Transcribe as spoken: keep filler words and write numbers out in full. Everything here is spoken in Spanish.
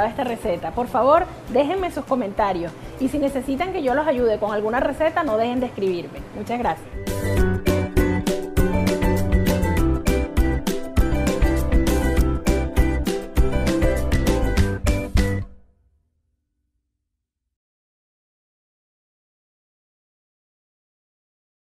gustaba esta receta. Por favor, déjenme sus comentarios y si necesitan que yo los ayude con alguna receta, no dejen de escribirme. Muchas gracias.